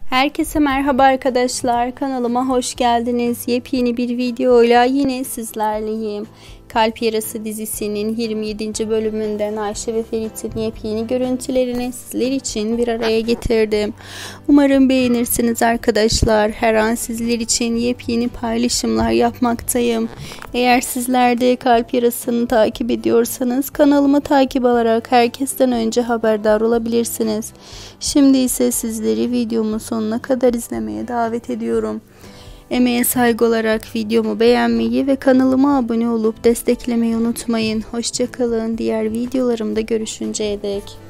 Herkese merhaba arkadaşlar, kanalıma hoş geldiniz. Yepyeni bir videoyla yine sizlerleyim. Kalp Yarası dizisinin 27. bölümünden Ayşe ve Ferit'in yepyeni görüntülerini sizler için bir araya getirdim. Umarım beğenirsiniz arkadaşlar. Her an sizler için yepyeni paylaşımlar yapmaktayım. Eğer sizler de Kalp Yarası'nı takip ediyorsanız kanalımı takip alarak herkesten önce haberdar olabilirsiniz. Şimdi ise sizleri videomun sonuna kadar izlemeye davet ediyorum. Emeğe saygı olarak videomu beğenmeyi ve kanalıma abone olup desteklemeyi unutmayın. Hoşça kalın. Diğer videolarımda görüşünceye dek.